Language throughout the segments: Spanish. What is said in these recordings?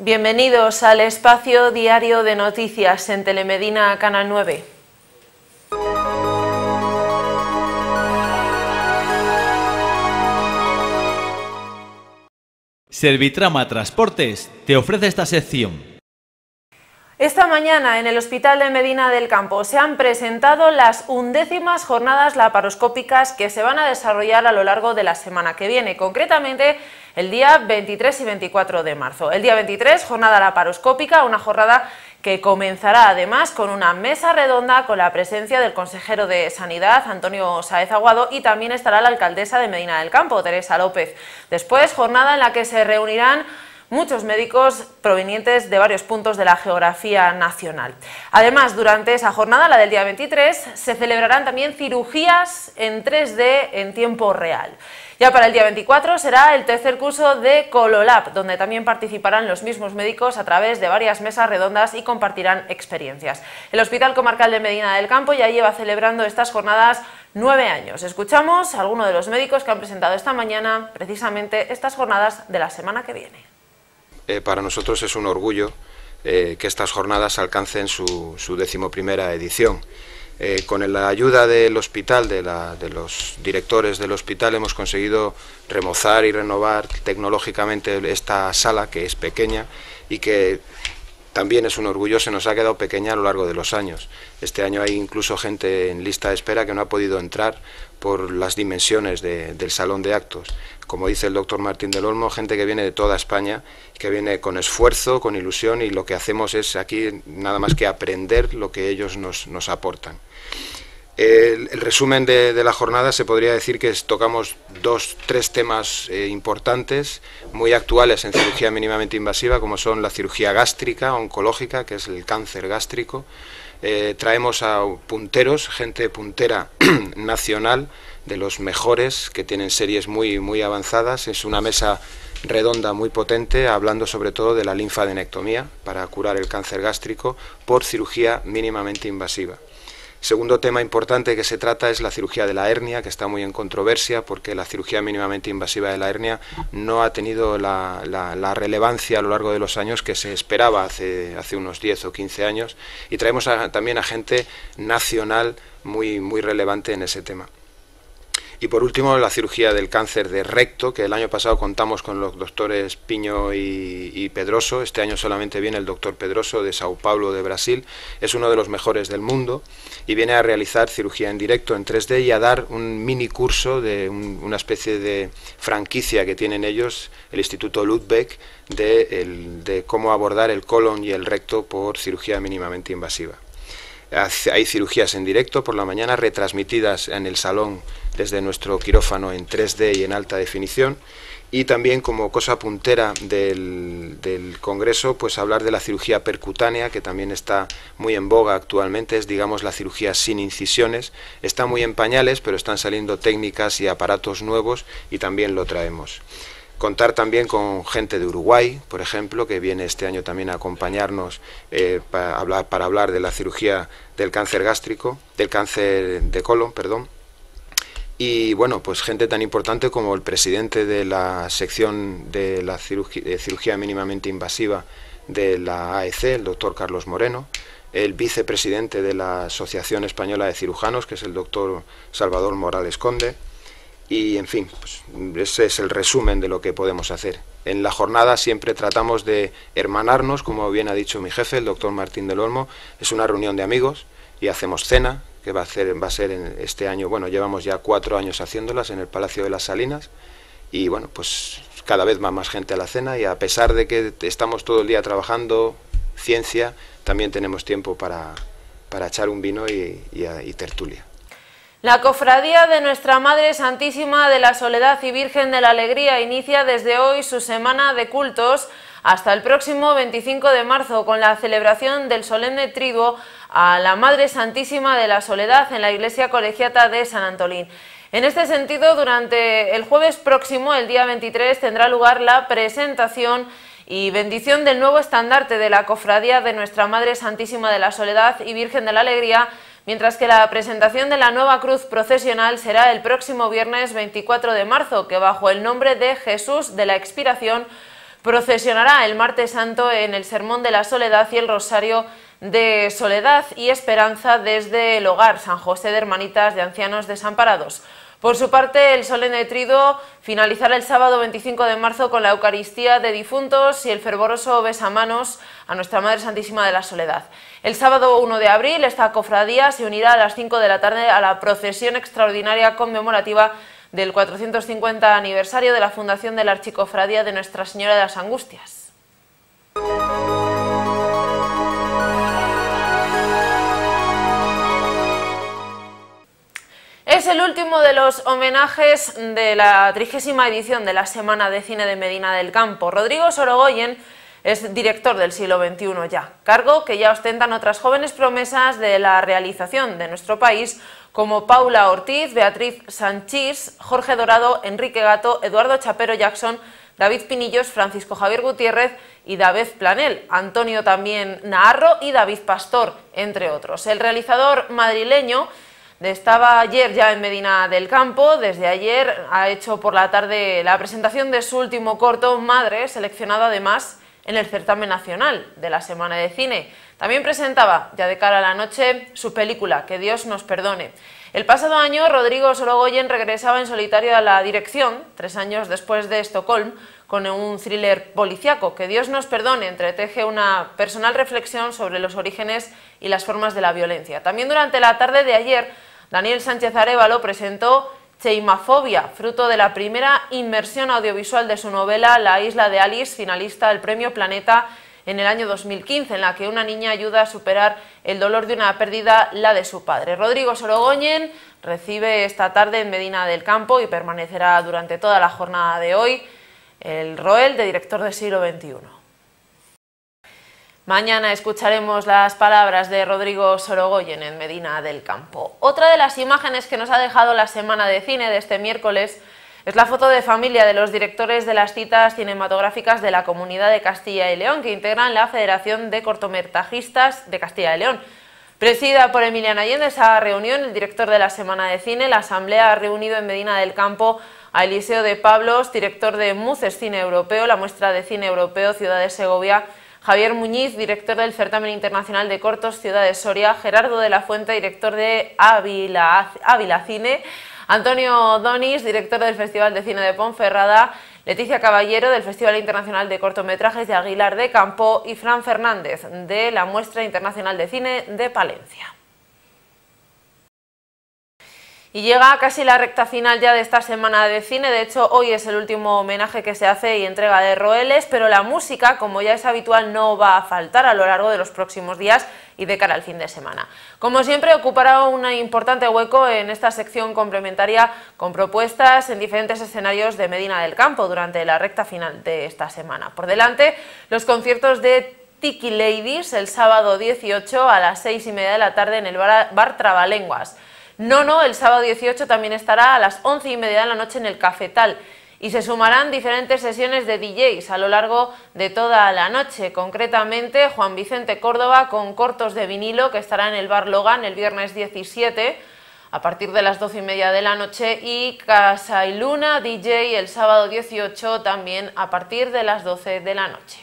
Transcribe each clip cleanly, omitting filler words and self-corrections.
Bienvenidos al espacio diario de noticias en Telemedina Canal 9. Servitrama Transportes te ofrece esta sección. Esta mañana en el Hospital de Medina del Campo se han presentado las 11ª jornadas laparoscópicas que se van a desarrollar a lo largo de la semana que viene, concretamente el día 23 y 24 de marzo. El día 23, jornada laparoscópica, una jornada que comenzará además con una mesa redonda con la presencia del consejero de Sanidad, Antonio Sáez Aguado, y también estará la alcaldesa de Medina del Campo, Teresa López. Después, jornada en la que se reunirán muchos médicos provenientes de varios puntos de la geografía nacional. Además, durante esa jornada, la del día 23, se celebrarán también cirugías en 3D en tiempo real. Ya para el día 24 será el tercer curso de Cololab, donde también participarán los mismos médicos a través de varias mesas redondas y compartirán experiencias. El Hospital Comarcal de Medina del Campo ya lleva celebrando estas jornadas 9 años. Escuchamos a algunos de los médicos que han presentado esta mañana precisamente estas jornadas de la semana que viene. Para nosotros es un orgullo que estas jornadas alcancen su 11ª edición. Con la ayuda del hospital, de los directores del hospital, hemos conseguido remozar y renovar tecnológicamente esta sala, que es pequeña y que también es un orgullo, se nos ha quedado pequeña a lo largo de los años. Este año hay incluso gente en lista de espera que no ha podido entrar por las dimensiones del salón de actos. Como dice el doctor Martín del Olmo, gente que viene de toda España, que viene con esfuerzo, con ilusión, y lo que hacemos es aquí nada más que aprender lo que ellos nos aportan. El resumen de la jornada se podría decir que tocamos 3 temas importantes, muy actuales en cirugía mínimamente invasiva, como son la cirugía gástrica, oncológica, que es el cáncer gástrico. Traemos a punteros, gente puntera nacional, de los mejores, que tienen series muy avanzadas. Es una mesa redonda muy potente, hablando sobre todo de la linfadenectomía para curar el cáncer gástrico por cirugía mínimamente invasiva. Segundo tema importante que se trata es la cirugía de la hernia, que está muy en controversia porque la cirugía mínimamente invasiva de la hernia no ha tenido la relevancia a lo largo de los años que se esperaba hace unos 10 o 15 años, y traemos también a gente nacional muy relevante en ese tema. Y por último, la cirugía del cáncer de recto, que el año pasado contamos con los doctores Piño y Pedroso. Este año solamente viene el doctor Pedroso de Sao Paulo, de Brasil. Es uno de los mejores del mundo y viene a realizar cirugía en directo en 3D y a dar un mini curso de una especie de franquicia que tienen ellos, el Instituto Lübeck, de cómo abordar el colon y el recto por cirugía mínimamente invasiva. Hay cirugías en directo por la mañana, retransmitidas en el salón desde nuestro quirófano en 3D y en alta definición, y también, como cosa puntera del congreso, pues hablar de la cirugía percutánea, que también está muy en boga actualmente. Es, digamos, la cirugía sin incisiones. Está muy en pañales, pero están saliendo técnicas y aparatos nuevos y también lo traemos. Contar también con gente de Uruguay, por ejemplo, que viene este año también a acompañarnos para hablar de la cirugía del cáncer gástrico, del cáncer de colon, perdón. Y bueno, pues gente tan importante como el presidente de la sección de la cirugía mínimamente invasiva de la AEC, el doctor Carlos Moreno, el vicepresidente de la Asociación Española de Cirujanos, que es el doctor Salvador Morales Conde. Y, en fin, pues ese es el resumen de lo que podemos hacer. En la jornada siempre tratamos de hermanarnos, como bien ha dicho mi jefe, el doctor Martín del Olmo. Es una reunión de amigos y hacemos cena, que va a ser en este año. Bueno, llevamos ya 4 años haciéndolas en el Palacio de las Salinas, y bueno, pues cada vez va más gente a la cena, y a pesar de que estamos todo el día trabajando ciencia, también tenemos tiempo para echar un vino y tertulia. La Cofradía de Nuestra Madre Santísima de la Soledad y Virgen de la Alegría inicia desde hoy su semana de cultos hasta el próximo 25 de marzo con la celebración del solemne triduo a la Madre Santísima de la Soledad en la Iglesia Colegiata de San Antolín. En este sentido, durante el jueves próximo, el día 23, tendrá lugar la presentación y bendición del nuevo estandarte de la Cofradía de Nuestra Madre Santísima de la Soledad y Virgen de la Alegría, mientras que la presentación de la nueva cruz procesional será el próximo viernes 24 de marzo, que bajo el nombre de Jesús de la Expiración Procesionará el Martes Santo en el Sermón de la Soledad y el Rosario de Soledad y Esperanza desde el Hogar San José de Hermanitas de Ancianos Desamparados. Por su parte, el solemne triduo finalizará el sábado 25 de marzo con la Eucaristía de difuntos y el fervoroso besamanos a Nuestra Madre Santísima de la Soledad. El sábado 1 de abril, esta cofradía se unirá a las 5 de la tarde a la procesión extraordinaria conmemorativa del 450 aniversario de la fundación de la Archicofradía de Nuestra Señora de las Angustias. Es el último de los homenajes de la 30ª edición de la Semana de Cine de Medina del Campo. Rodrigo Sorogoyen es director del siglo XXI ya, cargo que ya ostentan otras jóvenes promesas de la realización de nuestro país como Paula Ortiz, Beatriz Sanchís, Jorge Dorado, Enrique Gato, Eduardo Chapero Jackson, David Pinillos, Francisco Javier Gutiérrez y David Planel, Antonio también Naharro y David Pastor, entre otros. El realizador madrileño estaba ayer ya en Medina del Campo. Desde ayer ha hecho por la tarde la presentación de su último corto, Madre, seleccionado además en el certamen nacional de la Semana de Cine. También presentaba, ya de cara a la noche, su película, Que Dios nos perdone. El pasado año, Rodrigo Sorogoyen regresaba en solitario a la dirección, 3 años después de Estocolmo, con un thriller policiaco. Que Dios nos perdone entreteje una personal reflexión sobre los orígenes y las formas de la violencia. También durante la tarde de ayer, Daniel Sánchez Arévalo presentó Cheimafobia, fruto de la primera inmersión audiovisual de su novela La isla de Alice, finalista del Premio Planeta en el año 2015, en la que una niña ayuda a superar el dolor de una pérdida, la de su padre. Rodrigo Sorogoyen recibe esta tarde en Medina del Campo y permanecerá durante toda la jornada de hoy el Roel de director del siglo XXI. Mañana escucharemos las palabras de Rodrigo Sorogoyen en Medina del Campo. Otra de las imágenes que nos ha dejado la Semana de Cine de este miércoles es la foto de familia de los directores de las citas cinematográficas de la Comunidad de Castilla y León, que integran la Federación de Cortometrajistas de Castilla y León. Presidida por Emiliano Allende esa reunión, el director de la Semana de Cine, la Asamblea ha reunido en Medina del Campo a Eliseo de Pablos, director de Muces Cine Europeo, la muestra de cine europeo Ciudad de Segovia, Javier Muñiz, director del Certamen Internacional de Cortos Ciudad de Soria, Gerardo de la Fuente, director de Ávila Cine, Antonio Donis, director del Festival de Cine de Ponferrada, Leticia Caballero, del Festival Internacional de Cortometrajes de Aguilar de Campo y Fran Fernández, de la Muestra Internacional de Cine de Palencia. Y llega casi la recta final ya de esta Semana de Cine. De hecho, hoy es el último homenaje que se hace y entrega de Roeles, pero la música, como ya es habitual, no va a faltar a lo largo de los próximos días y de cara al fin de semana. Como siempre, ocupará un importante hueco en esta sección complementaria con propuestas en diferentes escenarios de Medina del Campo durante la recta final de esta semana. Por delante, los conciertos de Tiki Ladies el sábado 18 a las 6:30 de la tarde en el bar Trabalenguas. Nono, el sábado 18, también estará a las 11:30 de la noche en el Cafetal y se sumarán diferentes sesiones de DJs a lo largo de toda la noche. Concretamente, Juan Vicente Córdoba con cortos de vinilo, que estará en el bar Logan el viernes 17 a partir de las 12:30 de la noche, y Casa y Luna DJ el sábado 18 también a partir de las 12 de la noche.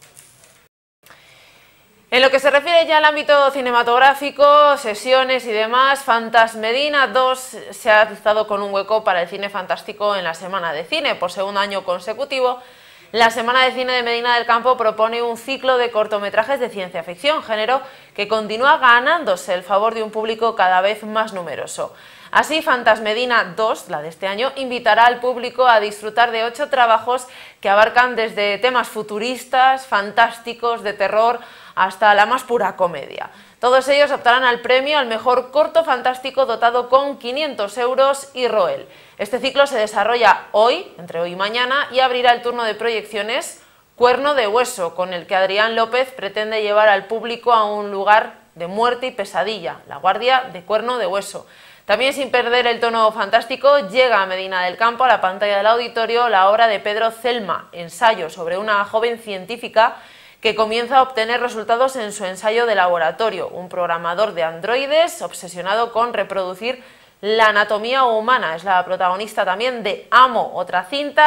En lo que se refiere ya al ámbito cinematográfico, sesiones y demás, Fantasmedina 2 se ha alzado con un hueco para el cine fantástico en la Semana de Cine. Por segundo año consecutivo, la Semana de Cine de Medina del Campo propone un ciclo de cortometrajes de ciencia ficción, género que continúa ganándose el favor de un público cada vez más numeroso. Así, Fantasmedina 2, la de este año, invitará al público a disfrutar de 8 trabajos que abarcan desde temas futuristas, fantásticos, de terror, hasta la más pura comedia. Todos ellos optarán al premio al mejor corto fantástico, dotado con 500 euros y Roel. Este ciclo se desarrolla hoy, entre hoy y mañana, y abrirá el turno de proyecciones Cuerno de Hueso, con el que Adrián López pretende llevar al público a un lugar de muerte y pesadilla, la guardia de Cuerno de Hueso. También, sin perder el tono fantástico, llega a Medina del Campo, a la pantalla del auditorio, la obra de Pedro Celma, ensayo sobre una joven científica que comienza a obtener resultados en su ensayo de laboratorio, un programador de androides obsesionado con reproducir la anatomía humana. Es la protagonista también de Amo, otra cinta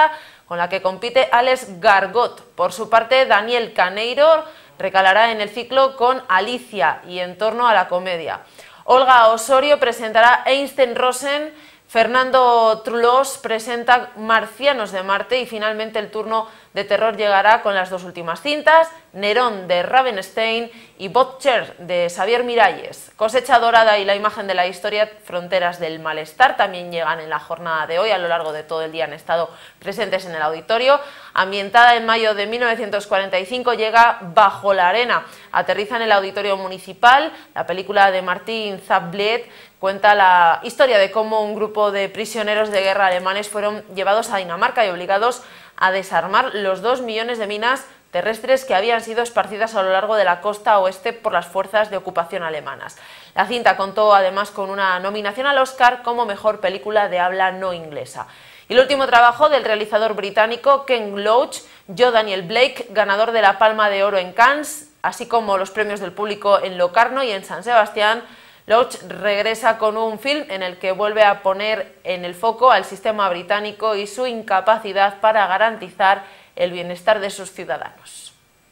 con la que compite Alex Gargot. Por su parte, Daniel Caneiro recalará en el ciclo con Alicia y en torno a la comedia. Olga Osorio presentará Einstein Rosen, Fernando Trulos presenta Marcianos de Marte y finalmente el turno de terror llegará con las dos últimas cintas, Nerón de Ravenstein y Butcher de Xavier Miralles. Cosecha Dorada y La imagen de la historia, Fronteras del malestar también llegan en la jornada de hoy. A lo largo de todo el día han estado presentes en el auditorio. Ambientada en mayo de 1945 llega Bajo la arena. Aterriza en el auditorio municipal. La película de Martin Zablet cuenta la historia de cómo un grupo de prisioneros de guerra alemanes fueron llevados a Dinamarca y obligados a desarmar los 2 millones de minas terrestres que habían sido esparcidas a lo largo de la costa oeste por las fuerzas de ocupación alemanas. La cinta contó además con una nominación al Oscar como mejor película de habla no inglesa. Y el último trabajo del realizador británico Ken Loach, Yo Daniel Blake, ganador de la Palma de Oro en Cannes, así como los premios del público en Locarno y en San Sebastián. Loach regresa con un film en el que vuelve a poner en el foco al sistema británico y su incapacidad para garantizar el bienestar de sus ciudadanos.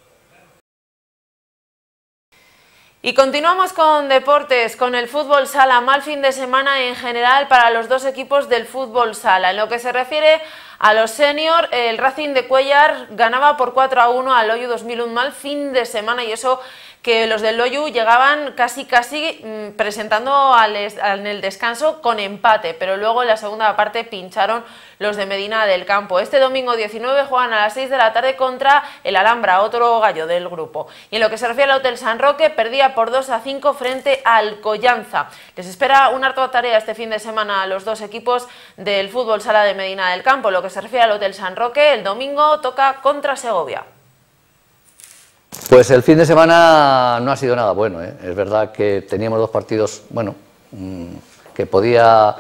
Y continuamos con deportes, con el fútbol sala. Mal fin de semana en general para los dos equipos del fútbol sala. En lo que se refiere a los senior, el Racing de Cuéllar ganaba por 4-1 al Loiu 2001. Mal fin de semana, y eso que los del Loiu llegaban casi presentando en el descanso con empate, pero luego en la segunda parte pincharon los de Medina del Campo. Este domingo 19 juegan a las 6 de la tarde contra el Alhambra, otro gallo del grupo. Y en lo que se refiere al Hotel San Roque, perdía por 2-5 frente al Collanza. Les espera una ardua tarea este fin de semana a los dos equipos del fútbol sala de Medina del Campo. Lo que se refiere al Hotel San Roque, el domingo toca contra Segovia. Pues el fin de semana no ha sido nada bueno, ¿eh? Es verdad que teníamos dos partidos, bueno, que podía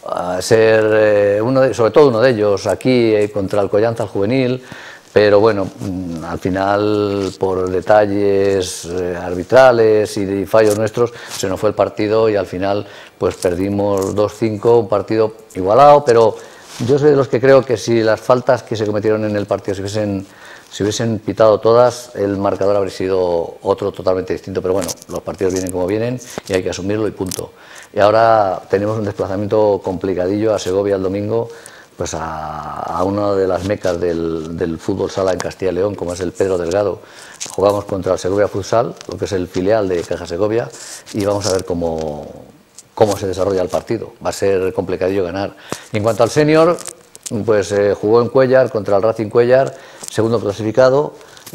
ser, sobre todo uno de ellos aquí contra el Collanza, el juvenil, pero bueno, al final por detalles arbitrales y fallos nuestros se nos fue el partido y al final pues perdimos 2-5, un partido igualado, pero yo soy de los que creo que si las faltas que se cometieron en el partido si hubiesen pitado todas, el marcador habría sido otro totalmente distinto, pero bueno, los partidos vienen como vienen y hay que asumirlo y punto. Y ahora tenemos un desplazamiento complicadillo a Segovia el domingo, pues a una de las mecas del fútbol sala en Castilla y León, como es el Pedro Delgado. Jugamos contra el Segovia Futsal, lo que es el filial de Caja Segovia, y vamos a ver cómo se desarrolla el partido. Va a ser complicadillo ganar. Y en cuanto al senior, pues jugó en Cuéllar contra el Racing Cuéllar, segundo clasificado.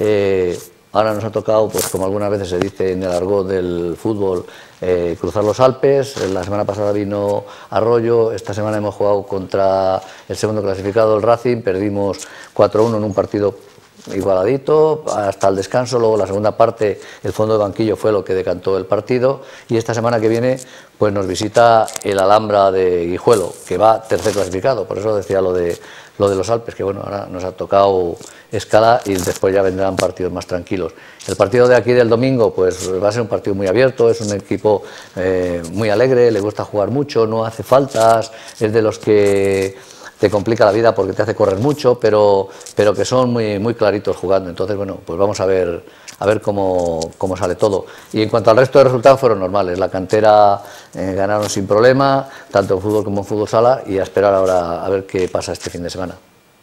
Ahora nos ha tocado, pues como algunas veces se dice en el argot del fútbol, cruzar los Alpes. La semana pasada vino Arroyo, esta semana hemos jugado contra el segundo clasificado, el Racing, perdimos 4-1 en un partido igualadito hasta el descanso. Luego la segunda parte, el fondo de banquillo fue lo que decantó el partido, y esta semana que viene pues nos visita el Alhambra de Guijuelo, que va tercer clasificado. Por eso decía lo de los Alpes, que bueno, ahora nos ha tocado escala y después ya vendrán partidos más tranquilos. El partido de aquí del domingo pues va a ser un partido muy abierto, es un equipo muy alegre, le gusta jugar mucho, no hace faltas, es de los que te complica la vida porque te hace correr mucho, pero que son muy claritos jugando. Entonces, bueno, pues vamos a ver cómo sale todo. Y en cuanto al resto de resultados, fueron normales. La cantera ganaron sin problema, tanto en fútbol como en fútbol sala, y a esperar ahora a ver qué pasa este fin de semana.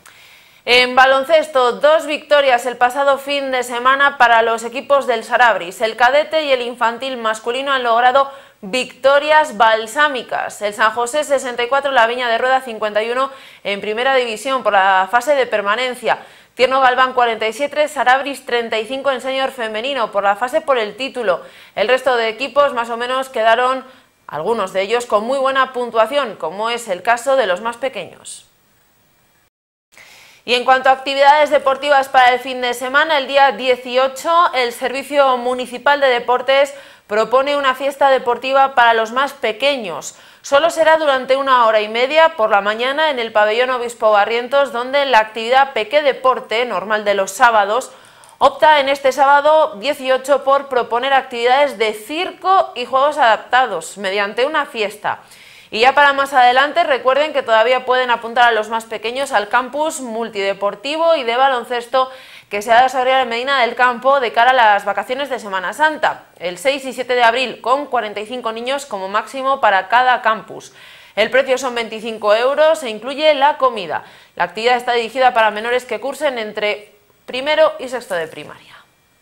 En baloncesto, 2 victorias el pasado fin de semana para los equipos del Sarabris. El cadete y el infantil masculino han logrado victorias balsámicas. El San José 64, la Viña de Rueda 51 en primera división por la fase de permanencia. Tierno Galván 47, Sarabris 35 en senior femenino por la fase por el título. El resto de equipos más o menos quedaron, algunos de ellos, con muy buena puntuación, como es el caso de los más pequeños. Y en cuanto a actividades deportivas para el fin de semana, el día 18 el Servicio Municipal de Deportes propone una fiesta deportiva para los más pequeños. Solo será durante 1 hora y media por la mañana en el pabellón Obispo Barrientos, donde la actividad Peque Deporte, normal de los sábados, opta en este sábado 18 por proponer actividades de circo y juegos adaptados mediante una fiesta. Y ya para más adelante, recuerden que todavía pueden apuntar a los más pequeños al campus multideportivo y de baloncesto que se va a desarrollar en Medina del Campo de cara a las vacaciones de Semana Santa, el 6 y 7 de abril, con 45 niños como máximo para cada campus. El precio son 25 euros e incluye la comida. La actividad está dirigida para menores que cursen entre primero y sexto de primaria.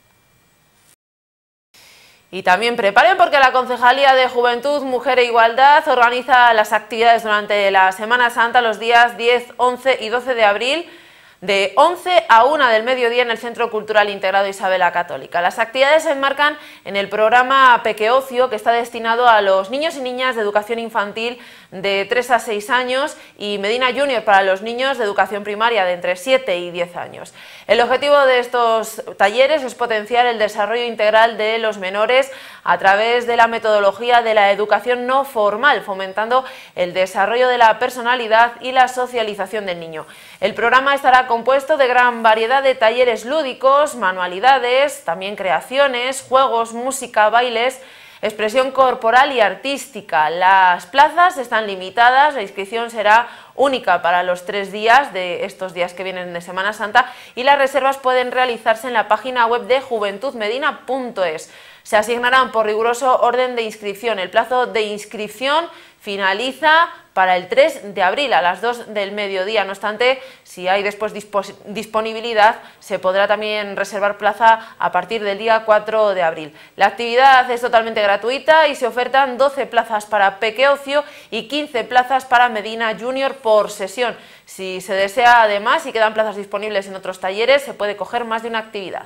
Y también preparen porque la Concejalía de Juventud, Mujer e Igualdad organiza las actividades durante la Semana Santa los días 10, 11 y 12 de abril, de 11 a 1 del mediodía en el Centro Cultural Integrado Isabel la Católica. Las actividades se enmarcan en el programa Pequeocio, que está destinado a los niños y niñas de educación infantil de 3 a 6 años y Medina Junior para los niños de educación primaria de entre 7 y 10 años. El objetivo de estos talleres es potenciar el desarrollo integral de los menores a través de la metodología de la educación no formal, fomentando el desarrollo de la personalidad y la socialización del niño. El programa estará compuesto de gran variedad de talleres lúdicos, manualidades, también creaciones, juegos, música, bailes, expresión corporal y artística. Las plazas están limitadas, la inscripción será única para los 3 días de estos días que vienen de Semana Santa y las reservas pueden realizarse en la página web de juventudmedina.es. Se asignarán por riguroso orden de inscripción. El plazo de inscripción finaliza para el 3 de abril a las 2 del mediodía. No obstante, si hay después disponibilidad, se podrá también reservar plaza a partir del día 4 de abril. La actividad es totalmente gratuita y se ofertan 12 plazas para Pequeocio y 15 plazas para Medina Junior por sesión. Si se desea además y quedan plazas disponibles en otros talleres, se puede coger más de una actividad.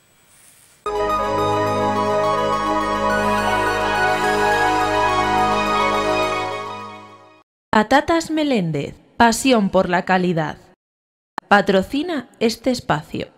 Patatas Meléndez, pasión por la calidad. Patrocina este espacio.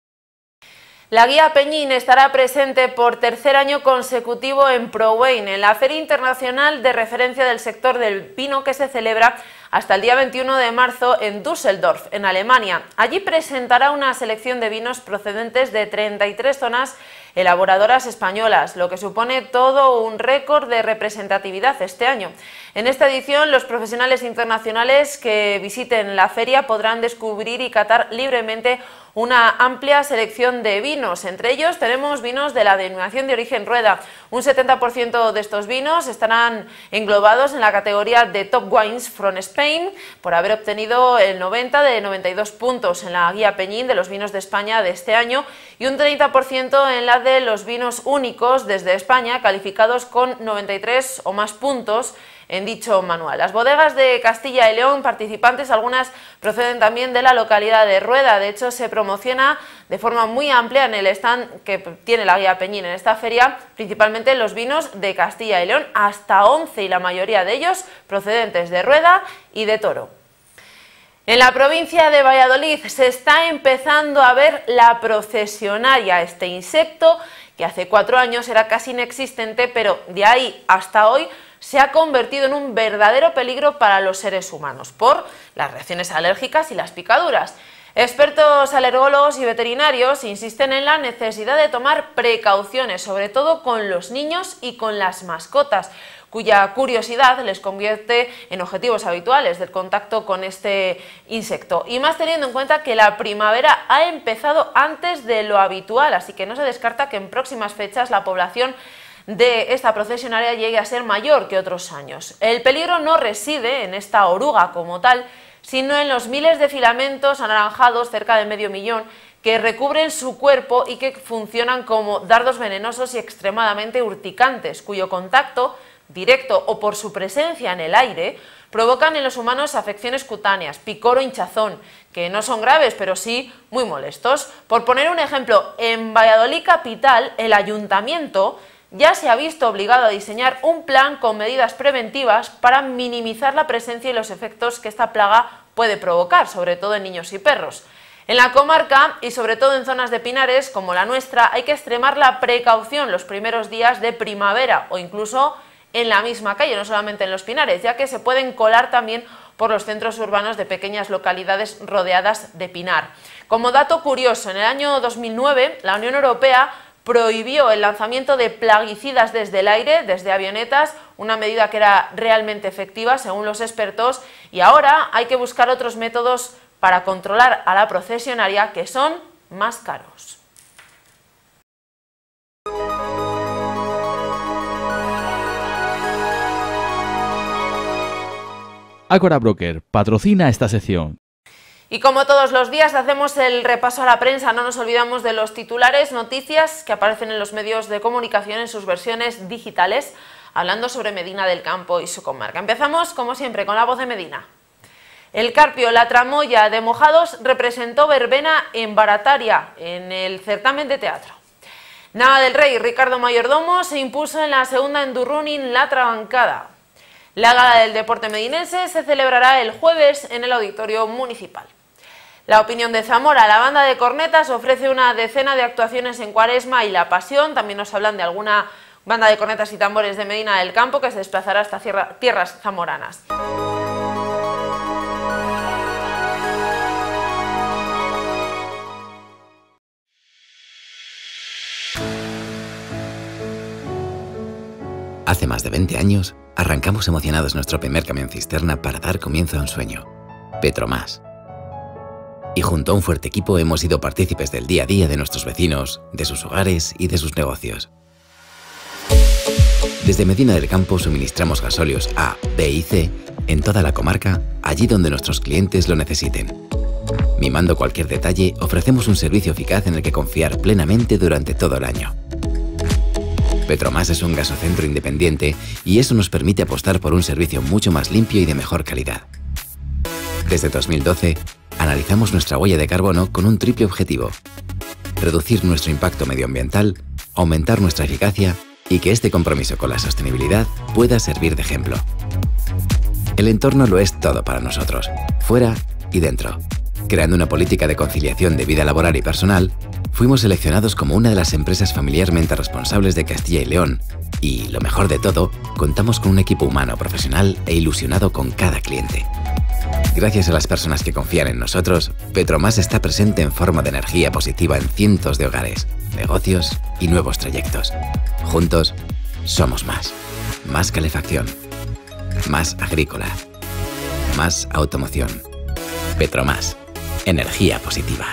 La Guía Peñín estará presente por tercer año consecutivo en ProWein, en la Feria Internacional de Referencia del Sector del Vino que se celebra hasta el día 21 de marzo en Düsseldorf, en Alemania. Allí presentará una selección de vinos procedentes de 33 zonas elaboradoras españolas, lo que supone todo un récord de representatividad este año. En esta edición, los profesionales internacionales que visiten la feria podrán descubrir y catar libremente una amplia selección de vinos. Entre ellos tenemos vinos de la denominación de origen Rueda. Un 70% de estos vinos estarán englobados en la categoría de Top Wines from Spain, por haber obtenido el 90 de 92 puntos en la Guía Peñín de los vinos de España de este año y un 30% en la de los vinos únicos desde España, calificados con 93 o más puntos en dicho manual. Las bodegas de Castilla y León participantes, algunas proceden también de la localidad de Rueda. De hecho, se promociona de forma muy amplia en el stand que tiene la Guía Peñín en esta feria, principalmente los vinos de Castilla y León, hasta 11 y la mayoría de ellos procedentes de Rueda y de Toro. En la provincia de Valladolid se está empezando a ver la procesionaria, este insecto que hace 4 años era casi inexistente, pero de ahí hasta hoy se ha convertido en un verdadero peligro para los seres humanos por las reacciones alérgicas y las picaduras. Expertos alergólogos y veterinarios insisten en la necesidad de tomar precauciones, sobre todo con los niños y con las mascotas, cuya curiosidad les convierte en objetivos habituales del contacto con este insecto. Y más teniendo en cuenta que la primavera ha empezado antes de lo habitual, así que no se descarta que en próximas fechas la población de esta procesionaria llegue a ser mayor que otros años. El peligro no reside en esta oruga como tal, sino en los miles de filamentos anaranjados, cerca de medio millón, que recubren su cuerpo y que funcionan como dardos venenosos y extremadamente urticantes, cuyo contacto directo o por su presencia en el aire provocan en los humanos afecciones cutáneas, picor o hinchazón, que no son graves pero sí muy molestos. Por poner un ejemplo, en Valladolid capital el ayuntamiento ya se ha visto obligado a diseñar un plan con medidas preventivas para minimizar la presencia y los efectos que esta plaga puede provocar, sobre todo en niños y perros. En la comarca, y sobre todo en zonas de pinares como la nuestra, hay que extremar la precaución los primeros días de primavera o incluso en la misma calle, no solamente en los pinares, ya que se pueden colar también por los centros urbanos de pequeñas localidades rodeadas de pinar. Como dato curioso, en el año 2009 la Unión Europea prohibió el lanzamiento de plaguicidas desde el aire, desde avionetas una medida que era realmente efectiva según los expertos, y ahora hay que buscar otros métodos para controlar a la procesionaria que son más caros. Ágora Broker patrocina esta sección. Y como todos los días hacemos el repaso a la prensa, no nos olvidamos de los titulares, noticias que aparecen en los medios de comunicación en sus versiones digitales, hablando sobre Medina del Campo y su comarca. Empezamos, como siempre, con la voz de Medina. El Carpio, la tramoya de Mojados, representó verbena en Barataria, en el certamen de teatro. Nava del Rey, Ricardo Mayordomo, se impuso en la segunda Endurrunning La Trabancada. La gala del deporte medinense se celebrará el jueves en el Auditorio Municipal. La Opinión de Zamora, la banda de cornetas, ofrece una decena de actuaciones en Cuaresma y La Pasión. También nos hablan de alguna banda de cornetas y tambores de Medina del Campo que se desplazará hasta tierras zamoranas. Hace más de 20 años, arrancamos emocionados nuestro primer camión cisterna para dar comienzo a un sueño, Petromás. Y junto a un fuerte equipo hemos sido partícipes del día a día de nuestros vecinos, de sus hogares y de sus negocios. Desde Medina del Campo suministramos gasóleos A, B y C en toda la comarca, allí donde nuestros clientes lo necesiten. Mimando cualquier detalle, ofrecemos un servicio eficaz en el que confiar plenamente durante todo el año. Petromás es un gasocentro independiente y eso nos permite apostar por un servicio mucho más limpio y de mejor calidad. Desde 2012, analizamos nuestra huella de carbono con un triple objetivo: reducir nuestro impacto medioambiental, aumentar nuestra eficacia y que este compromiso con la sostenibilidad pueda servir de ejemplo. El entorno lo es todo para nosotros, fuera y dentro. Creando una política de conciliación de vida laboral y personal, fuimos seleccionados como una de las empresas familiarmente responsables de Castilla y León y, lo mejor de todo, contamos con un equipo humano, profesional e ilusionado con cada cliente. Gracias a las personas que confían en nosotros, Petromás está presente en forma de energía positiva en cientos de hogares, negocios y nuevos trayectos. Juntos, somos más. Más calefacción. Más agrícola. Más automoción. Petromás. Energía positiva.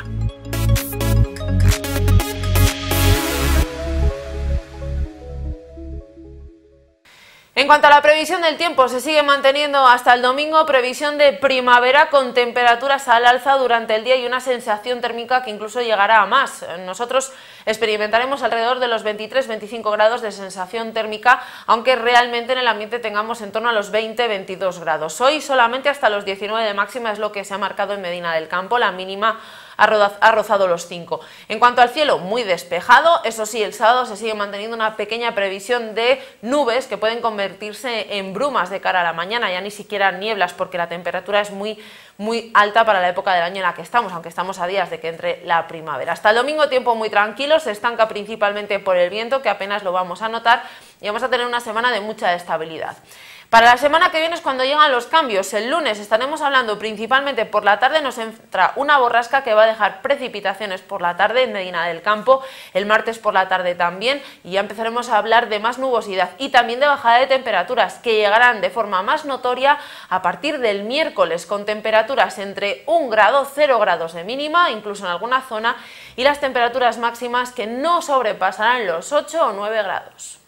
En cuanto a la previsión del tiempo, se sigue manteniendo hasta el domingo previsión de primavera con temperaturas al alza durante el día y una sensación térmica que incluso llegará a más. Nosotros experimentaremos alrededor de los 23-25 grados de sensación térmica, aunque realmente en el ambiente tengamos en torno a los 20-22 grados. Hoy solamente hasta los 19 de máxima es lo que se ha marcado en Medina del Campo, la mínima ha rozado los 5. En cuanto al cielo, muy despejado. Eso sí, el sábado se sigue manteniendo una pequeña previsión de nubes que pueden convertirse en brumas de cara a la mañana, ya ni siquiera nieblas, porque la temperatura es muy alta para la época del año en la que estamos, aunque estamos a días de que entre la primavera. Hasta el domingo tiempo muy tranquilo, se estanca principalmente por el viento, que apenas lo vamos a notar, y vamos a tener una semana de mucha estabilidad. Para la semana que viene es cuando llegan los cambios. El lunes estaremos hablando principalmente por la tarde, nos entra una borrasca que va a dejar precipitaciones por la tarde en Medina del Campo, el martes por la tarde también, y ya empezaremos a hablar de más nubosidad y también de bajada de temperaturas que llegarán de forma más notoria a partir del miércoles, con temperaturas entre 1 grado, 0 grados de mínima, incluso en alguna zona, y las temperaturas máximas que no sobrepasarán los 8 o 9 grados.